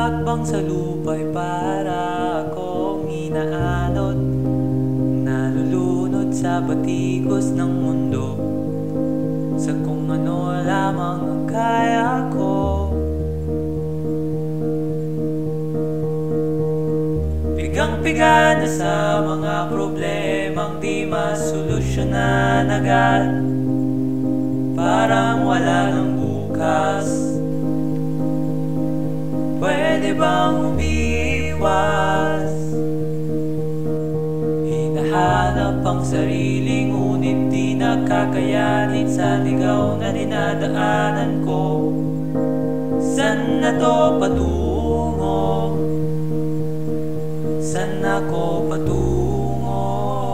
Hakbang sa lupa'y para akong inaanod, nalulunod sa batikos ng mundo, sa kung ano lamang ang kaya ko. Pigang-piga na sa mga problemang di masolusyonan agad, parang wala ng bukas. Pwede bang umiwas? Hinahanap ang sarili, ngunit di nakakayanin sa ligaw na dinadaanan ko. Saan na to patungo? Saan ako patungo?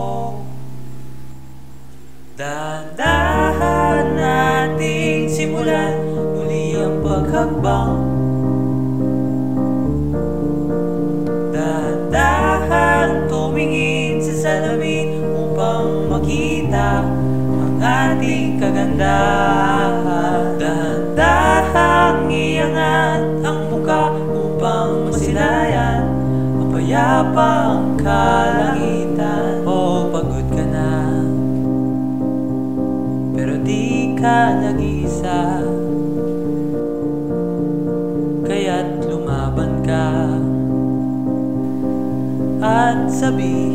Dahan-dahan nating simulan muli ang paghakbang. Dahan-dahan tumingin sa salamin upang makita ang ating kagandahan. Dahan-dahang iangat ang muka upang masilayan ang payapang kalangitan. Oh, pagod ka na, pero di ka nag-iisa, kaya't lumaban ka at sabihin